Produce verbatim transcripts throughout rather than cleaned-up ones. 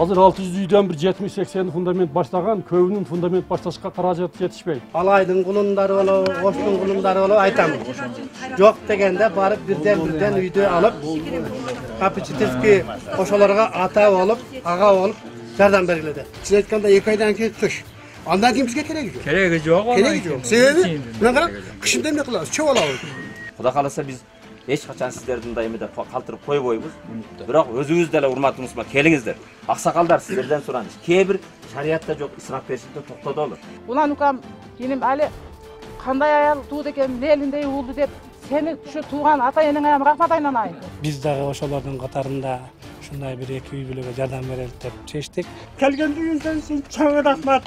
Hazır altı yüz үйden bir yetmiş seksen fundament başlagan, köbünün fundament başlashka karajat yetişpeydi. Alaydın kulundары olu, Oştun kulundары olu aytamın. Yok degende barıp birden birden uydu alıp, kapıcıtırki oşolarga ata olup, ağa olup, yardım beriledi. Siz aytkanda iki aydan keyin kış. Andan keyin bizge keregi yok. Keregi yok. Keregi yok. Sebebi? Ne kadar? Kışında ne kılıyoruz? Çok olabız. Xudo kalasa biz hech qachon sizlardan daimida qaltirib qo'ymaymiz. Biroq o'zingiz dala hurmatimizga kelingizlar. Aqsaqallar sizlardan so'ranish. Kebir shariatda yo'q isrof berishda to'xtada olur. Ulan ukam benim ali qanday ayal tuğdu eken elindey oldu dep senin şu tuğan ata-eneň ayağına rahmat aylanayın. Biz dağı oşolardan qatarında şunday bir iki uy bilega jardam bereli dep çeştik. Kelgendiňizden sen çok rahmat.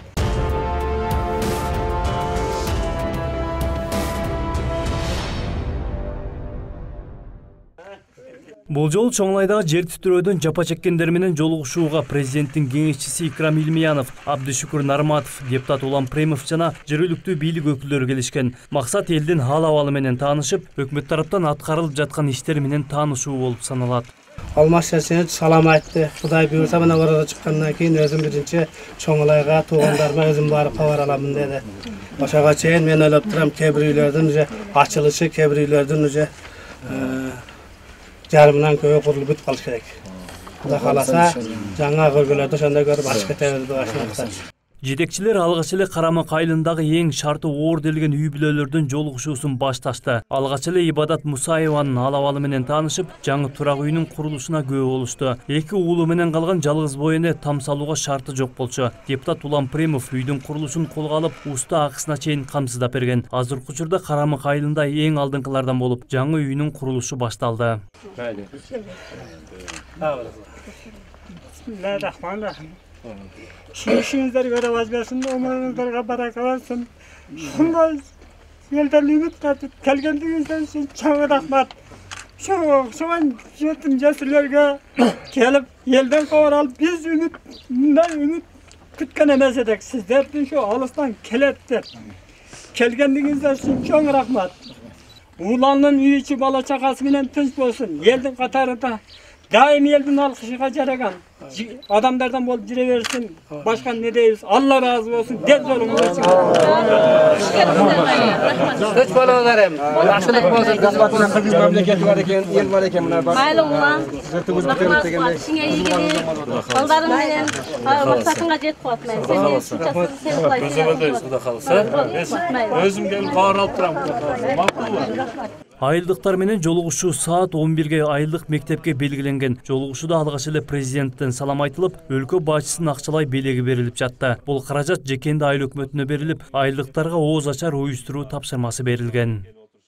Бул жолу Чоңлайдагы жер титирөөдөн жапа чеккендер менен жолугушууга президенттин кеңешчиси Икрам Илмиянов, Абдышүкүр Нарматов, депутат Улам Премов жана жергиликтүү бийлик өкүлдөрү келишкен. Максат элдин хал абалы менен таанышып, өкмөт тараптан аткарылып жаткан иштер менен таанышуу болуп саналат. Almaz sesini salam aytdı. Xuday buyursa bana orada çıkkandan keyin özüm birinci Çoңlayga tuğandarma özüm barıp kavar alamın dedi. Başaga çeyin men ölüp duram kebir uylardan üce açılışı kebir uylardan üce jarımdan köye kurulup bitip kalış gerek. Xuda kalasa жаңа көргөлөрдө ошондой көрүп ачып кетебиз башында. Жетекчилер алгач эле Карамак айылындагы эң шарты оор делген үй бүлөлөрдүн жолугушуусун башташты. Алгач эле Ибадат Мусаеванын ал абалы менен таанышып, жаңы турак үйүнүн курулушуна күбө болушту. Эки уулу менен калган жалгыз бой эне там салууга шарты жок болчу. Депутат Улам Премов үйдүн курулушун колго алып, уста акысына чейин камсыздап берген. Азыркы учурда Карамак айылында эң алдыңкылардан болуп, жаңы үйүнүн курулушу башталды. Bismillahirrahmanirrahim. Şu işinizleri göre vazgeçsin, umurunuzlara baraka versin. Şunday yerden ümit katıp kelgendiğinizden için çok rahmat. Şu, şu an yetim cesurlarga gelip yerden kovar alıp biz ümit, bundan ümit kütken emez edek. Sizlerden şu alıstan kelettir. Kelgendiğinizden için çok rahmat. Ulanın üy içi bala çakası bilen tınç olsun. Yeldin katarında daim yeldin alkışıga jaragan. Adamlardan bol jire versin. Başkan ne deyiz? Allah razı olsun. Dep zorumuz olsun. Üç balalarım. Yaxşılık bolsun. Kızbatına Kırgız memleketi var eken, el var eken bunlar var. Maylı ulan. Sırtımız bitirip degende. İşine iyi gelin. Baldarım menen maksatınga jet koyatmayın. Sen de suçasın, sen koyatmayın. Gözümedeyiz Xudo kalasa. Özüm gelip kawar alıp turam. Makul. Айылдыктар менен жолугушуу саат он бирге айылдык мектепке белгиленген. Жолугушууда алгач эле президенттен салам айтылып, өлкө башчысынын акчалай белеги берилип жатты. Бул каражат жекенди айыл өкмөтүнө берилип, айылдыктарга ооз ачар уюштуруу тапшырмасы берилген.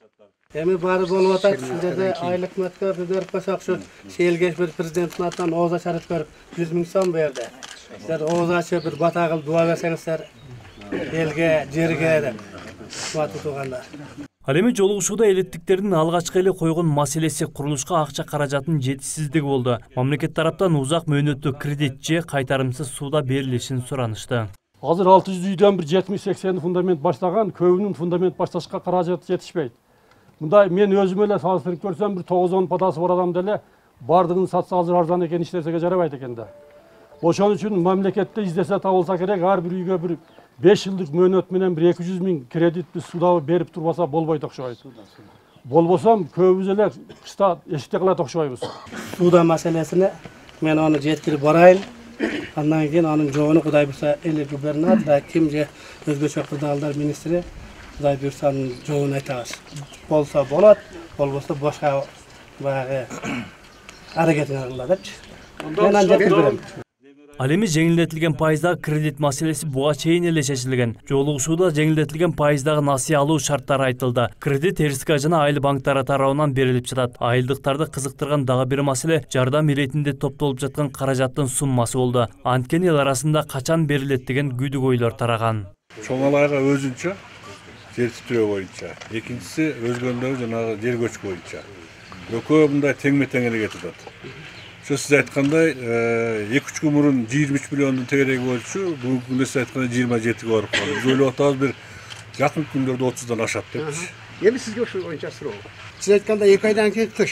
Эми баары болуп атат. Сиздерде айыл өкмөткө берип койсок ушу Шейлгеш бир президенттин атынан ооз ачар өткөрүп жүз миң сом берди. Сиздер ооз ачып бир бата кылып дуа берсеңиздер элге, жерге деп дуа тутугандар. Ал эми жолугушууда элеттиктердин алгачкы эле койгон маселеси курулушка акча каражатынын жетишсиздиги болду. Мамлекет тараптан узак мөөнөттүү кредит же кайтарымсыз сууда берилишин суранышты. Азыр алты жүз үйдөн бир жетимиш сексен фундамент баштаган, көбүнүн фундамент башташка каражат жетишпейт. Мындай мен өзүм эле салыштырып көрсөм бир тогуз он падасы бар адам деле бардыгын сатса азыр арзан экен иштесеге жарабайт экен да. Ошон үчүн мамлекетте издесе табылса керек, ар бир үйгө бир beş yıllık möөнөт менен bir эки жүз миң кредит биз суда берип турбаса болбойт окшойт. Болбосом көбүбүз эле кышта эшикте калат окшойбуз. Суда маселесине мен аны жеткирип барайын. Андан кийин анын жообун Кудай буйрса эл губернатор, ким же өзгөчө кырдаалдар министри Кудай буйрса анын жообун айтабыз. Болсо болот, болбосо башка баягы аракетин кылат депчи. Мен аны жеткирип берем. Ал эми жеңилдетилген пайыздагы кредит маселеси буга чейин эле чечилген. Жолугушууда жеңилдетилген пайыздагы насыя алуу шарттары айтылды. Кредит РСК жана айыл банктары тарабынан берилип жатат. Айылдыктарды кызыктырган дагы бир маселе жардам иретинде топтолуп жаткан каражаттын суммасы болду. Анткени эл арасында качан берилет деген күдүк ойлор тараган. Çoңалайга өзүнчө жер титирөө боюнча, экинчиси өзгөндөгү жанагы жер көчкү боюнча. Экөө мындай теңме-тең эле кетип атат. Siz aytkanday iki üç gün burun yirmi üç milyonun tegereği ölçü, bugün günde siz aytkanday yirmi yedi varıp kaldı. Biz öyle otağız bir yakın günlerde otuzdan aşağı demiş. Yemi sizge şu oyuncağı sıra oldu. Siz aytkanday iki aydan keyin kış.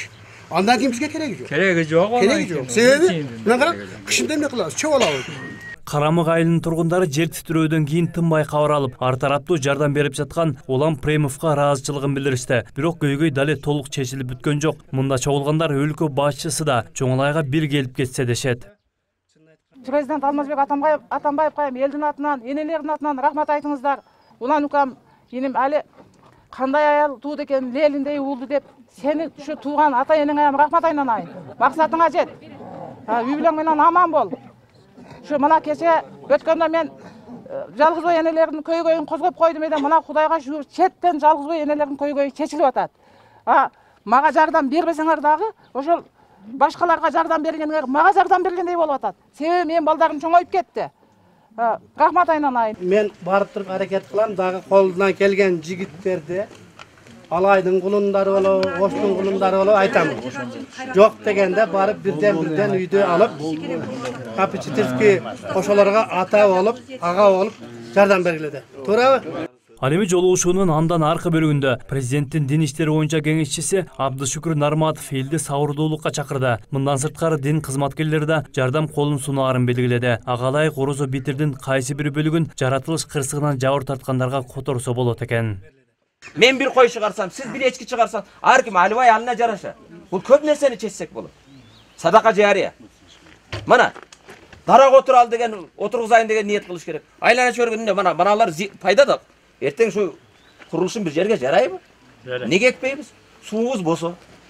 Andan keyin bizga keragi yo'q. Keragi yo'q. Keragi yo'q. Sebebi men qarab, qishda nima qilamiz? Cho'g'alamiz. Карамык айылынын тургундары жер титирөөдөн кийин тынбай кабар алып, ар тараптуу жардам берип жаткан Улам Премовго ыраазычылыгын билдиришти. Бирок көйгөй дале толук чечилип бүткөн жок. Мында чогулгандар өлкө башчысы да Чоңалайга бир келип кетсе дешет. Президент Алмазбек Атамбаев Атамбаевга элдин атынан, энелердин атынан рахмат айтыңыздар. Улан укам, енем әлі қандай аял туды екен, леліндей улды деп, сені şu туған ата енеңе рахмат айнанайын. Мақсатыңа жет. Үй менен аман бол. Şu мына кеше өткенде мен жалғыз бой енелердің көйгөйүн козгоп койдум эдем. Мына Кудайга şu четтен жалғыз бой енелердің көйгөйү чечилип атат. А, мага жардам бербесеңер дагы, ошол башкаларга жардам бергениңер мага жардам бергендей болуп атат. Себеби мен балдарым чоңоюп кетти. Рахмат айнанайын. Мен барып туруп аракет кылам, дагы колунан келген жигиттерди Алайдын кулундары болобу, Оштун кулундары болобу айтам. Жок дегенде барып бирден бирден үйдө алып, попечительский ошолорго ата болуп, ага болуп жардам бергиледи. Туурабы? Ал эми жолугушуунун андан аркы бөлүгүндө президенттин дин иштери боюнча кеңешчиси Абдышүкүр Нарматов элди сабырдуулукка чакырды. Мындан сырткары дин кызматкерлери да жардам колун сунаарын белгиледи. Агалай корозо битирдин кайсы бир бөлүгүн жаратылыш кырсыгынан жабыр тарткандарга которсо болот экен. Мен bir koy çıkarsam, siz bir echki çıkarsan, her kim alvay haline jaraşa. Bu köp nerseni çeşsek bolot. Sadaka jariya. Mana darak otural degen, oturguzayın degen niyet kılış gerek. Aylana çörgünde mana manalar fayda da. Erten şu kuruluşun bir jerge jarayı mı? Nege ekpeymiz? Suğuz bolsa,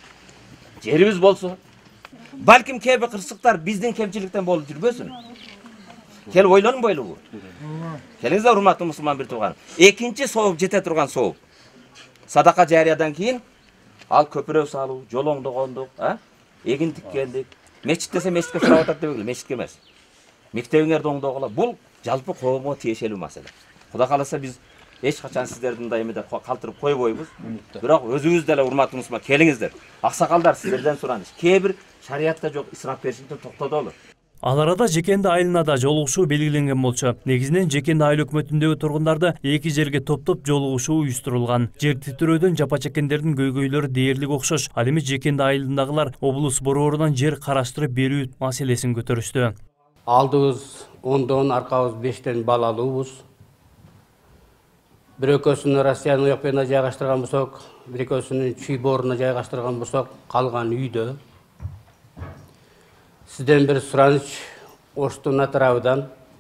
jerimiz bolsa. Balkim kebe kırsıklar bizden kemçilikten bolup жүрбөсүn. Kel oylanın boylu bu. Kelingizler hurmatlı Müslüman bir tuğan. Ekinci soğuk jete turgan soğuk. Sadaka jariyadan keyin al köpüröv salуу, joloңду кондук, ha? Egin tikkendik. Meçit dese meçitke surap atat debegil, meçitke emas. Мектебиңерди оңдогула. Бул жалпы коомго тиешелүү маселе. Кудай кааласа биз эч качан сиздердин дайымда калтырып койбойбуз. Бирок өзүңүз деле урматтуу мусулман келиңиздер. Аксакалдар сиздерден сураныш. Кээ бир шариятта жок исрап беришиңден токтотолу. Ал арада Жекенди айылына да жолугушуу белгиленген болчу. Негизинен Жекенди айыл өкмөтүндөгү тургундарды эки жерге топтоп жолугушуу уюштурулган. Жер титирөөдөн жапа чеккендердин көйгөйлөрү дээрлик окшош. Ал эми Жекенди айылындагылар облус борборунан жер караштырып берүү маселесин көтөрүштү. Алдыбыз ондон, аркабыз бештен балалуубуз. Бир экөөсүн Россиянын уякпена жайгаштырган болсок, бир экөөсүн Чүй-Боруна жайгаштырган болсок, калган үйдө. Сизден bir сұраныш Оштун атырабыдан.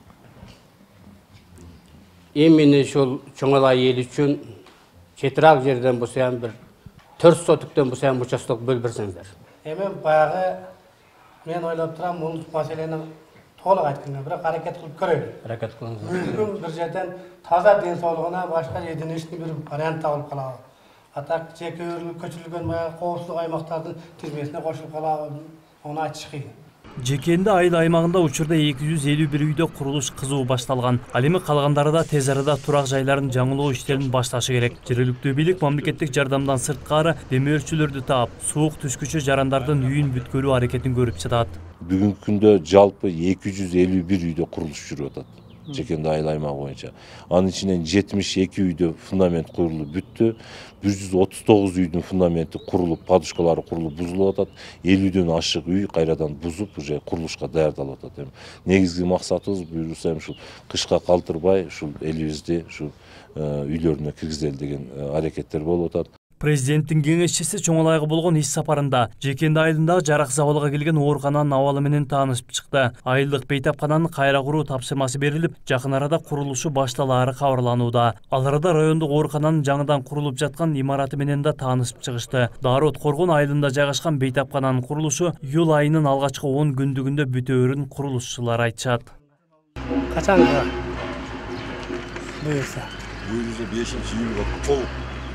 Эмини шул Чоңалай эл үчүн четирак жерден болсоям бир төрт сотуктан болсоям участок бөлүп берсеңиздер. Эми баягы мен ойлоп турам, бул маселени толук айтканда, бирок аракет кылып көрөйлү. Аракет кылыңыз. Бир жерден таза ден соолугуна башка жерден эчки бир вариант табылып калабы. Атак чекөөрүлүп көчүрүлгөн баягы коопсуздук аймактардын тизмесине кошулуп калабы. Onu айтыш кыйын. Жекенди айыл аймагында учурда эки жүз элүү бир үйдө курулуш кызуу башталган. Ал эми калгандары да тез арада турак жайларын жаңылоо иштерин башташы керек. Жергиликтүү бийлик мамлекеттик жардамдан сырткары демөөрчүлөрдү таап, суук түшкүчү жарандардын үйүн бүткөрүү аракетин көрүп жатат. Бүгүнкү күндө жалпы эки жүз элүү бир үйдө курулуш жүрүп атат. Жекенди айыл аймагы боюнча. Анын ичинен жетимиш эки үйдө фундамент курулуп бүттү. бир жүз отуз тогуз үйдүн фундаменти курулуп, подушкалары курулуп бузулуп атат. элүүдөн ашык үй кайрадан бузуп, уже курулушка даярдалып атат. Негизги максатыбыз буюрса ушул кышка калтырбай, ушул элибизди ушу үйлөрүнө киргизели деген аракеттер болуп атат. Президенттин кеңешчиси Чоңалайга болгон иш сапарында Жекенди айылындагы жарак забалга келген оорукананын абалы менен таанышып чыкты. Айылдык бейтапкананын кайра куруу тапшырмасы берилип, жакын арада курулушу башталаары кабарланууда. Ал арада райондук оорукананын жаңыдан курулуп жаткан имараты менен да таанышып чыгышты. Дарот Коргон айылында жайгашкан бейтапкананын курулушу июль айынын алгачкы он күндүгүндө бүтөөрүн курулушчулар айтышат. Качанга буюрса? Буюрса бешинчи июлга толук.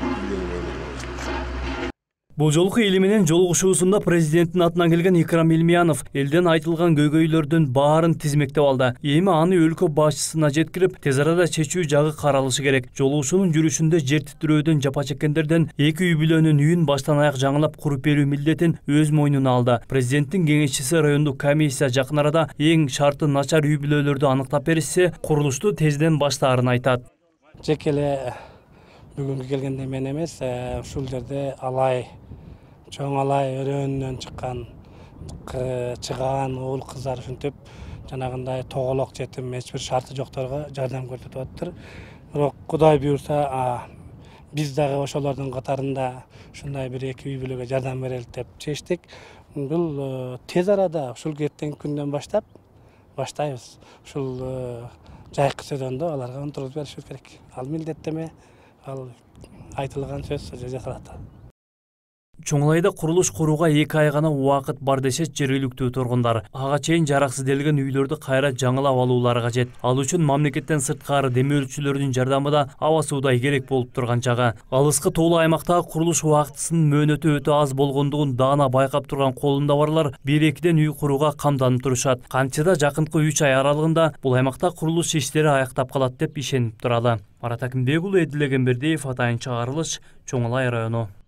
Бул жолку эли менен жолугушуусунда президенттин атынан келген Икрам Илмиянов элден айтылган көйгөйлөрдүн баарын тизмектеп алды. Эми аны өлкө башчысына жеткирип, тез арада чечүү жагы каралышы керек. Жолугушуунун жүрүшүндө жер титирөөдөн жапа чеккендерден эки үй бүлөнүн үйүн баштан аяк жаңылап куруп берүү милдетин өз мойнуна алды. Президенттин кеңешчиси райондук комиссия жакын арада эң шарты начар үй бүлөлөрдү аныктап беришсе, курулушту тезден баштаарын айтат. Жекеле бүгүнкү келгенде мен эмес, ушул жерде Алай Чоңалай өрөөнүнөн чыккан чыган уул кыздар ушинтип жанагындай тоголок жетим эч бир шарты жокторго жардам көрсөтүп атыптыр. Бирок Кудай буйрса биз дагы ошолордун катарында ушундай бир эки үй бүлөгө жардам берели деп чечтик. Бул тез арада ушул эртеңки күндөн баштап баштайбыз. Ушул жайкы сезондо аларга унутулуп беришибиз керек. Ал милдеттеме, ал айтылган сөз жасалат. Чоңлайда курулуш курууга эки ай гана убакыт бар дешет жергиликтүү тургундар. Ага чейин жараксыз делген үйлөрдү кайра жаңылап алуулары кажет. Ал үчүн мамлекеттен сырткары демөөлчүлөрдүн жардамы да аба суудай керек болуп турган жагы. Алыскы тоолуу аймактагы курулуш убактысынын мөөнөтү өтө аз болгондугун даана байкап турган колунда барлар бир экиден үй курууга камданып турушат. Канчада жакынкы үч ай аралыгында бул аймакта курулуш иштери аяктап калат деп ишенип туралы. Марат Акимбек уулу, Эдил Эгембердиев, Атайын чыгарылыш, Чоңлай району.